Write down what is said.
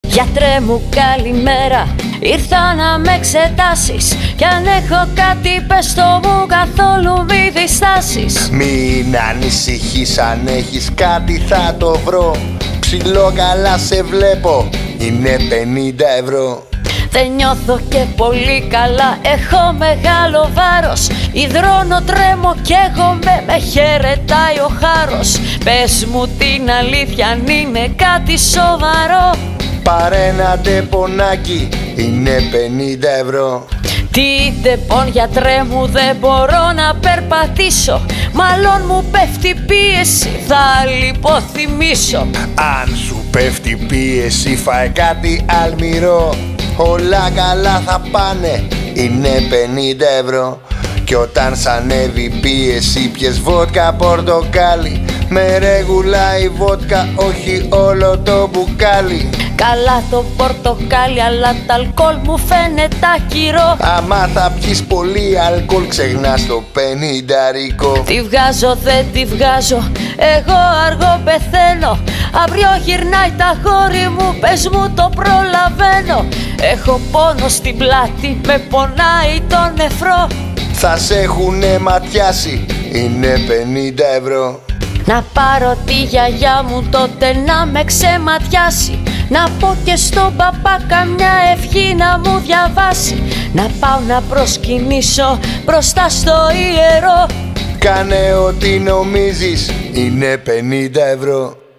Γιατρέ μου καλημέρα, ήρθα να με εξετάσεις. Κι αν έχω κάτι πες το μου, καθόλου μη διστάσεις. Μην ανησυχείς, αν έχεις κάτι θα το βρω. Ψηλό καλά σε βλέπω, είναι 50€. Δεν νιώθω και πολύ καλά, έχω μεγάλο βάρος. Υδρώνω, τρέμω κι καίγομαι, με χαιρετάει ο χάρος. Πες μου την αλήθεια αν είναι κάτι σοβαρό. Πάρε ένα τεπονάκι, είναι 50€. Τι τεπών γιατρέ μου, δεν μπορώ να περπατήσω. Μάλλον μου πέφτει πίεση, θα λιποθυμήσω. Αν σου πέφτει πίεση φάε κάτι αλμυρό. Όλα καλά θα πάνε, είναι 50€. Κι όταν σ' ανέβει πίεση πιες βότκα πορτοκάλι. Με ρεγουλά η βότκα, όχι όλο το μπουκάλι. Καλά το πορτοκάλι, αλλά τ' αλκοόλ μου φαίνεται άκυρο. Άμα θα πιεις πολύ αλκοόλ ξεχνάς το 50€. Τη βγάζω, δεν τη βγάζω, εγώ αργό πεθαίνω. Αύριο γυρνάει τα γόρι μου, πες μου το προλαβαίνω. Έχω πόνο στην πλάτη, με πονάει το νεφρό. Θα σε έχουνε ματιάσει, είναι 50€. Να πάρω τη γιαγιά μου τότε να με ξεματιάσει. Να πω και στον παπά καμιά ευχή να μου διαβάσει. Να πάω να προσκυνήσω μπροστά στο ιερό. Κάνε ό,τι νομίζεις, είναι 50€.